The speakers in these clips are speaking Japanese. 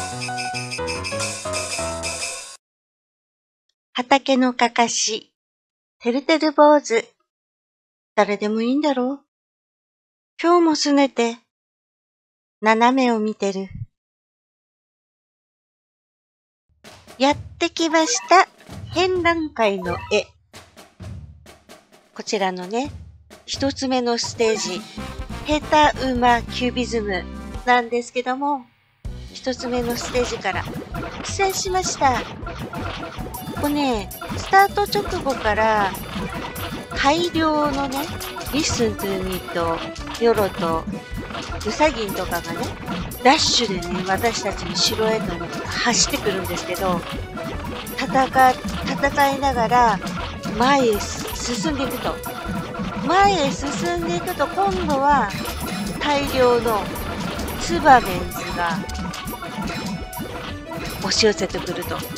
畑のかかし、てるてる坊主。誰でもいいんだろう。今日もすねて、斜めを見てる。やってきました。展覧会の絵。こちらのね、一つ目のステージ、ヘタウマキュビズムなんですけども、一つ目のステージから苦戦しました。ここね、スタート直後から大量のね、リッスントゥーミーとヨロとウサギンとかがね、ダッシュでね、私たちの城へとね、走ってくるんですけど、戦いながら前へ進んでいくと。前へ進んでいくと、今度は大量のツバメンズが押し寄せてくると。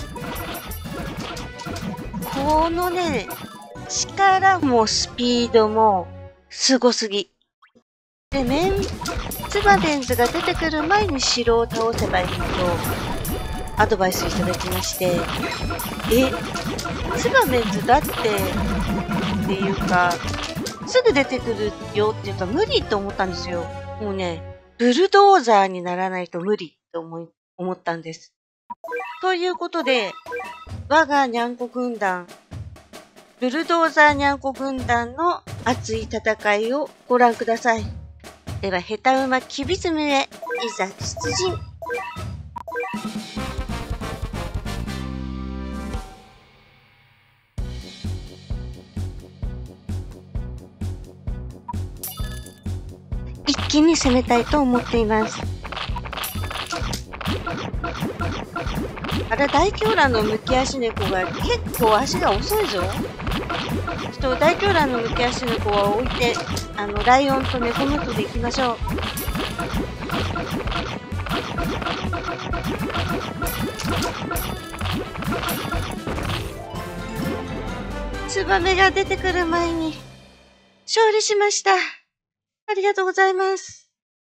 このね、力もスピードもすごすぎ。で、ツバメンズが出てくる前に城を倒せばいいとアドバイスいただきまして、ツバメンズだっていうか、すぐ出てくるよっていうか無理と思ったんですよ。もうね、ブルドーザーにならないと無理と思ったんです。ということで、我がにゃんこ軍団、ブルドーザーにゃんこ軍団の熱い戦いをご覧ください。では、ヘタウマキュビズムへ、いざ出陣。一気に攻めたいと思っています。あれ、大狂乱の抜き足猫が結構足が遅いぞ。ちょっと大狂乱の抜き足猫は置いて、ライオンと猫ムットで行きましょう。ツバメが出てくる前に勝利しました。ありがとうございます。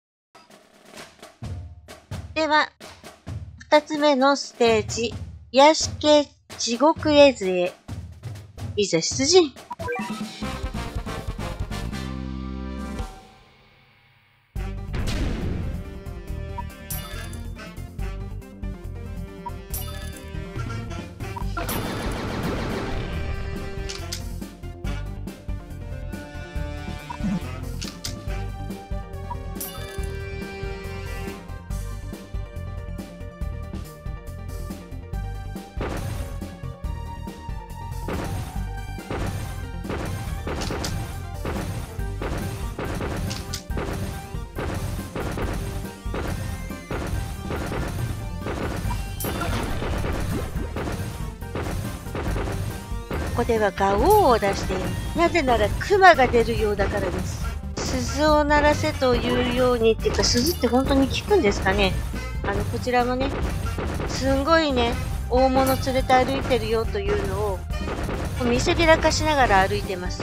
では、二つ目のステージ、癒し系地獄絵図へ、いざ出陣。ここではガオーを出している。なぜならクマが出るようだからです。鈴を鳴らせというようにっていうか、鈴って本当に効くんですかね。こちらもね、すんごいね、大物連れて歩いてるよというのを見せびらかしながら歩いてます。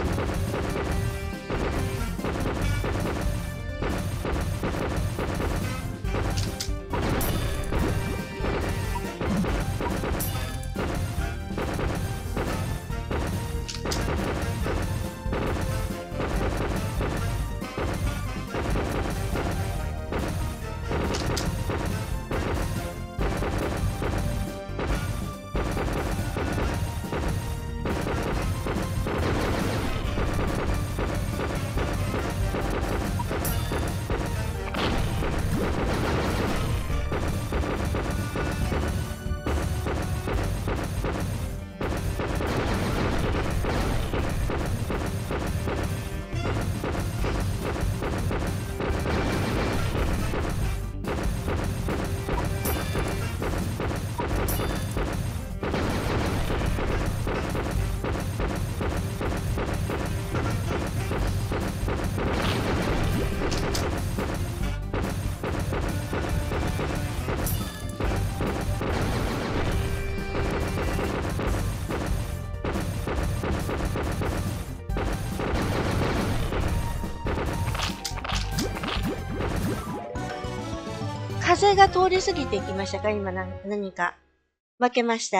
れが通り過ぎていきましたか？今何か。負けました。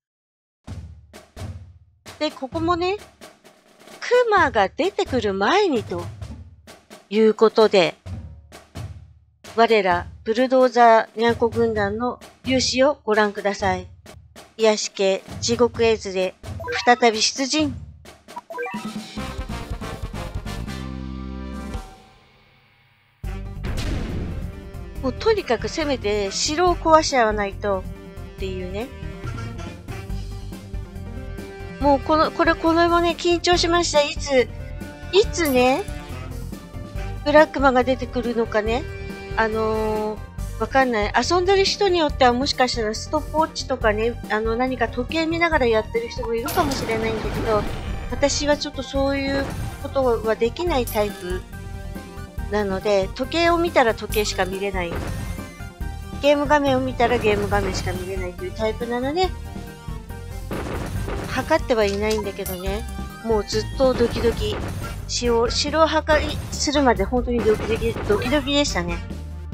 で、ここもね、クマが出てくる前にということで、我らブルドーザーニャンコ軍団の勇姿をご覧ください。癒し系地獄絵図で再び出陣。もうとにかく攻めて城を壊しちゃわないとっていうね。もうこれもね、緊張しました。いつね、ブラックマンが出てくるのかね。わかんない。遊んでる人によってはもしかしたらストップウォッチとかね、何か時計見ながらやってる人もいるかもしれないんだけど、私はちょっとそういうことはできないタイプなので、時計を見たら時計しか見れない。ゲーム画面を見たらゲーム画面しか見れないというタイプなので、測ってはいないんだけどね、もうずっとドキドキ。城を破壊するまで本当にドキドキでしたね。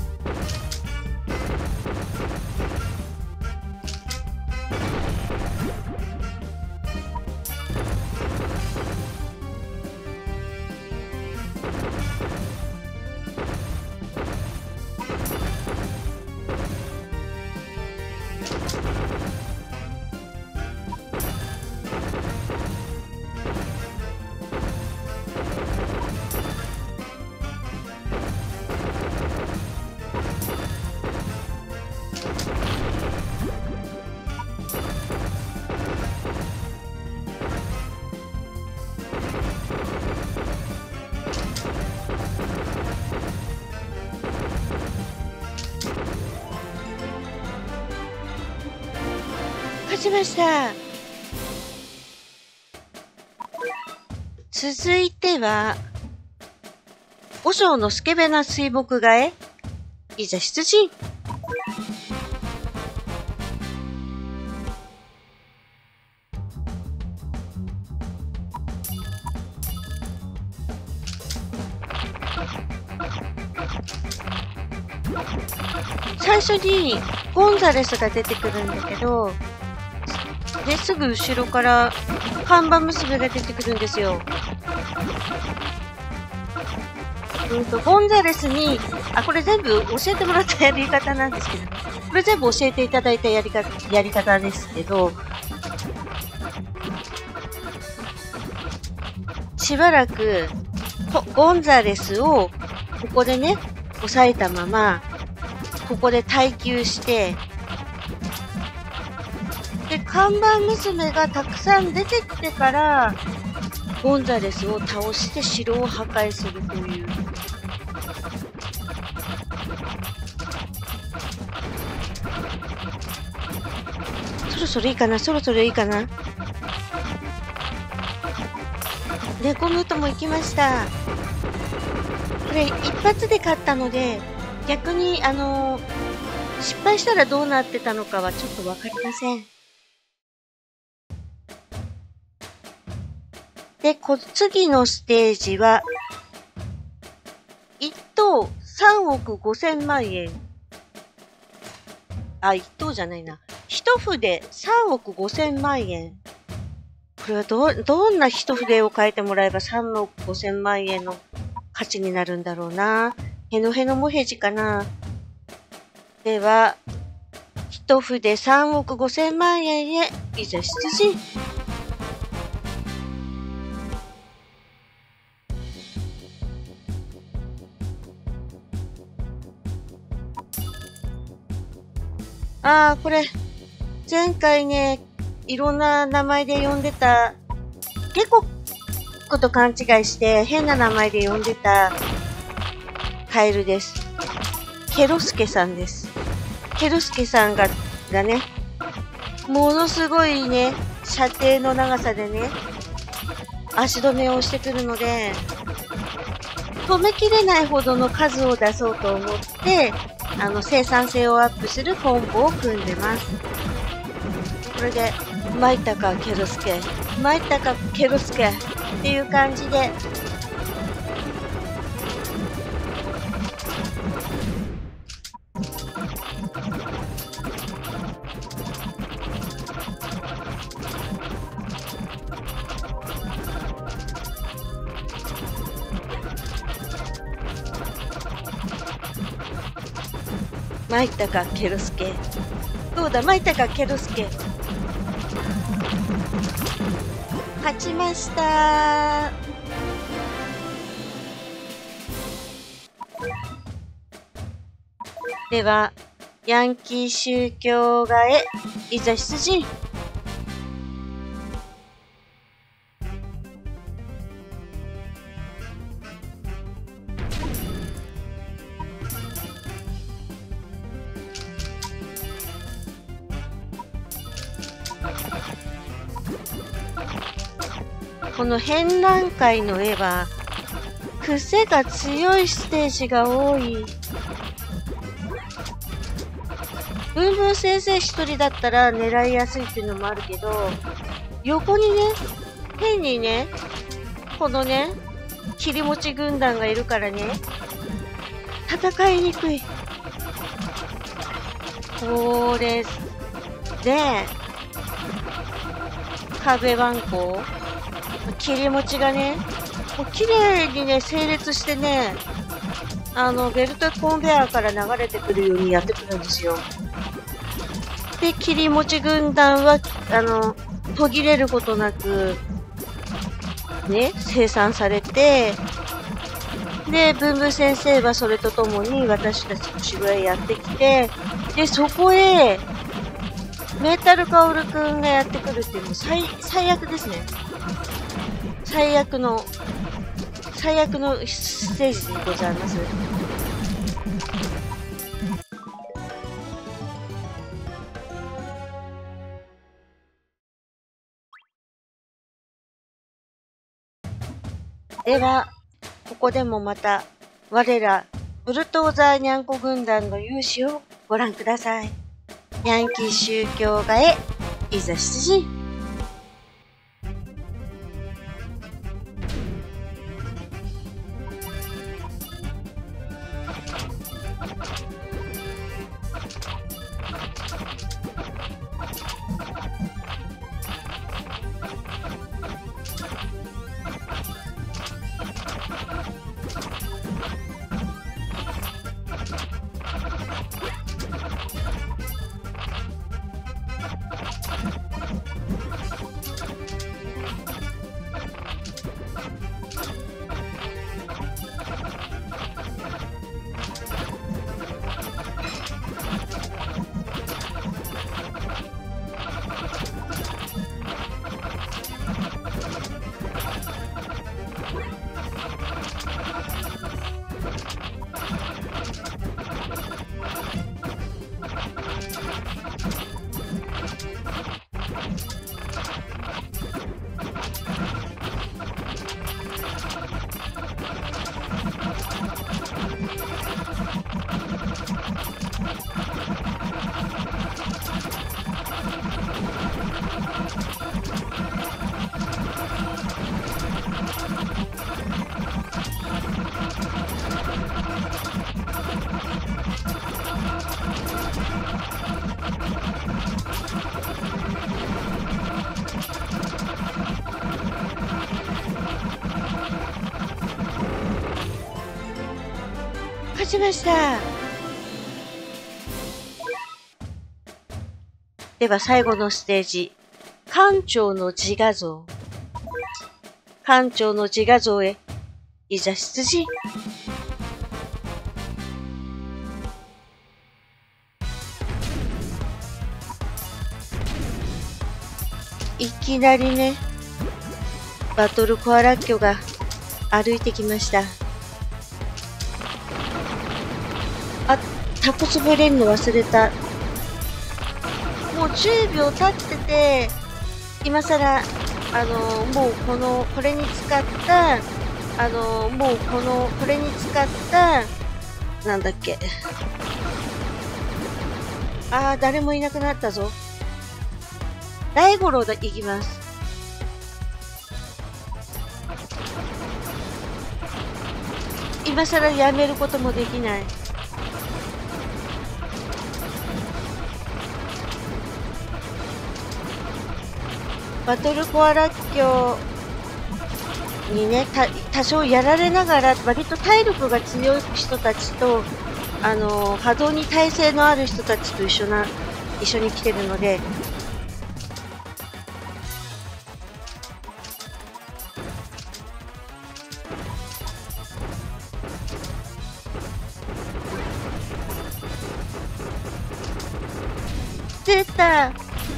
勝ちました。続いては、和尚のスケベな水墨画へ、いざ出陣。最初にゴンザレスが出てくるんだけど、ですぐ後ろから看板娘が出てくるんですよ。ゴンザレスに、これ全部教えてもらったやり方なんですけど、これ全部教えていただいたやり方ですけど、しばらくゴンザレスをここでね、押さえたまま、ここで耐久して、で、看板娘がたくさん出てきてから、ゴンザレスを倒して城を破壊するという。そろそろいいかな。猫ムートも行きました。これ一発で勝ったので、逆に失敗したらどうなってたのかはちょっとわかりません。で、次のステージは、1等3億5000万円。1等じゃないな。一筆3億5000万円。これはどんな一筆を変えてもらえば3億5000万円の価値になるんだろうな。へのへのもへじかな。では、一筆3億5000万円へ、いざ出陣。これ、前回ね、いろんな名前で呼んでた、ゲコッと勘違いして変な名前で呼んでたカエルです。ケロスケさんです。ケロスケさんがね、ものすごいね、射程の長さでね、足止めをしてくるので、止めきれないほどの数を出そうと思って、生産性をアップするコンボを組んでます。これで、参ったかケロスケ、参ったかケロスケっていう感じで、 参ったか、ケロスケ。どうだ、参ったか、ケロスケ。勝ちました。では、ヤンキー宗教画へ、いざ出陣。この展覧会の絵は、癖が強いステージが多い。ブンブン先生一人だったら狙いやすいっていうのもあるけど、横にね、変にね、このね、切り持ち軍団がいるからね、戦いにくい。これ、で、壁番号切り持ちがね、もう綺麗にね、整列してね、ベルトコンベアから流れてくるようにやってくるんですよ。で、切り持ち軍団は、途切れることなく、ね、生産されて、で、ブンブン先生はそれとともに私たちの後ろへやってきて、で、そこへ、メタルカオルくんがやってくるっていうの最悪ですね。最悪のステージでございます。では、ここでもまた、我ら、ブルトーザーニャンコ軍団の勇姿をご覧ください。ヤンキー宗教画へ、いざ出陣。勝ちました。では最後のステージ、館長の自画像。館長の自画像へ、いざ出陣。いきなりね、バトルコアラッキョが歩いてきました。あ、タコ潰れるの忘れた。もう10秒経ってて、今さら、もうこれに使った、もうこれに使った、なんだっけ。誰もいなくなったぞ。大五郎で行きます。今さらやめることもできない。バトルコアラッキョにね、多少やられながら、割と体力が強い人たちと波動に耐性のある人たちと一緒に来てるので、出た。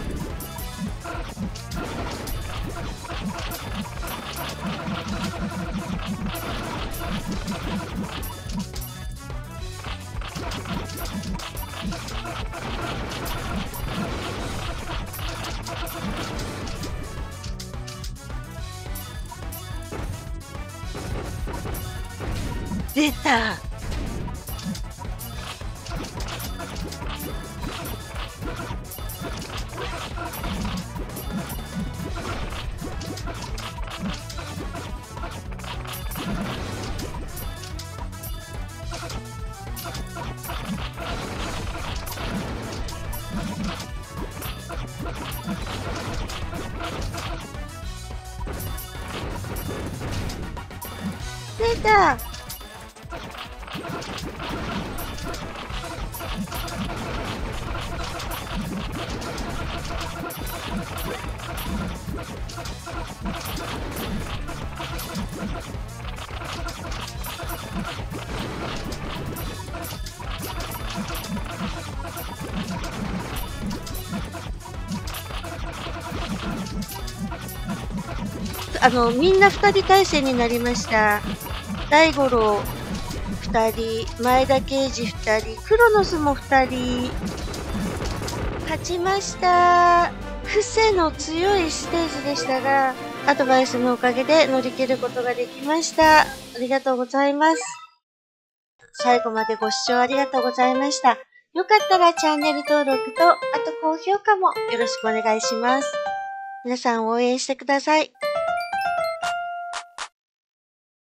出た。出た。みんな2人体制になりました。大五郎2人、前田慶次2人、クロノスも2人。勝ちました。伏せの強いステージでしたが、アドバイスのおかげで乗り切ることができました。ありがとうございます。最後までご視聴ありがとうございました。よかったらチャンネル登録と、あと高評価もよろしくお願いします。皆さん応援してください。